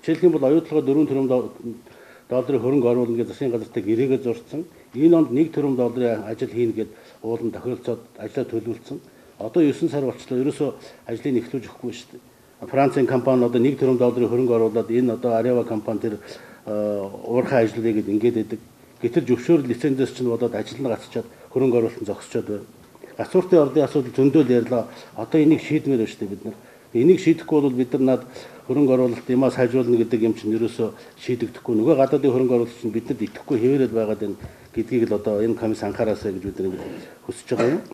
Жишээлх юм бол оюутлогоо 4 тэрбум долларын хөрөнгө оруулна гэж засгийн газартай гэрээгээ зурцсан. Энэ онд 1 тэрбум долларын ажил хийнэ гэд уулан тохиролцоод ажлаа төлөвлөсөн. Одоо 9 сар болчихлоо ерөөсөө ажлыг эхлүүлж өгөхгүй шүү дээ. Францын компани одоо 1 тэрбум долларын хөрөнгө оруулаад энэ одоо Arewa компани тэр уурхай ажиллая гэд ингээд байдаг. Гэтэл зөвшөөрөл лицензээс чинь болоод ажил нь гацчаад хөрөнгө оруулалт зогсчоод байна. Гацууртын ордын асуудал зөндөл ярьлаа. Одоо энийг шийдмээр байна шүү дээ бид нар. Энийг шийдэхгүй бол бид нар над хөрөнгө оруулалт юмаа сайжруулна гэдэг юм чинь ерөөсөө шийдэгдэхгүй. Нөгөө гадаадын хөрөнгө оруулалт чинь бидэнд итгэхгүй хэвээрээд байгаад байна гэдгийг л одоо энэ комисс анхаараасаа гэж бид нар хүсэж байгаа юм.